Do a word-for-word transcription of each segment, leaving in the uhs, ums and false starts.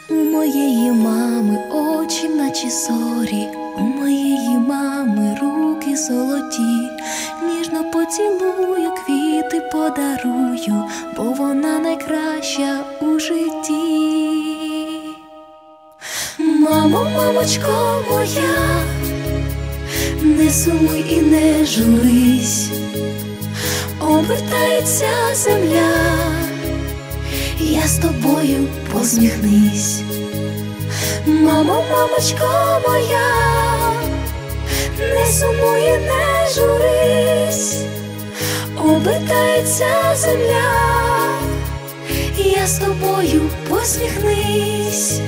У моєї мами очі наче зорі, у моєї мами руки золоті. Ніжно поцілую, квіти подарую, бо вона найкраща у житті. Мамо, мамочко моя, не сумуй і не журись, обертається земля, я з тобою посміхнись. Мамо, мамочко моя, не сумуй і не журись, обертається земля, я з тобою посміхнись.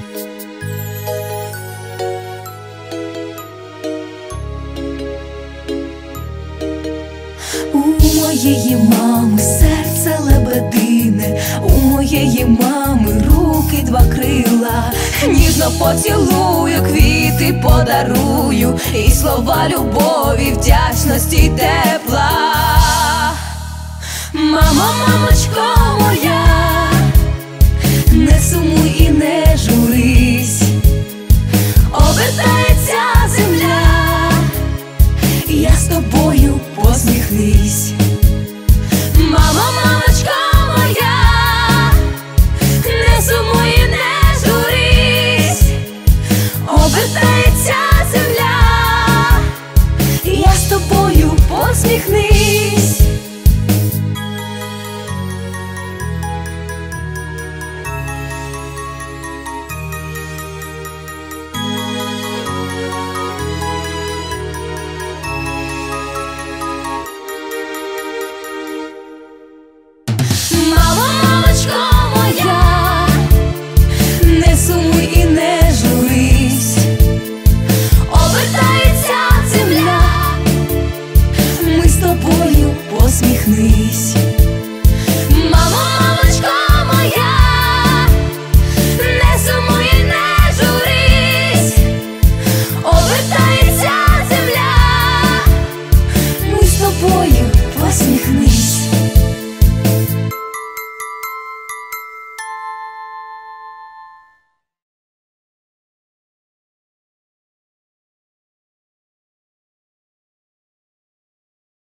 У моєї мами серце лебедине, у моєї мами руки два крила. Ніжно поцілую, квіти подарую, і слова любові, вдячності й тепла. Мамо, мамочко моя, не сумуй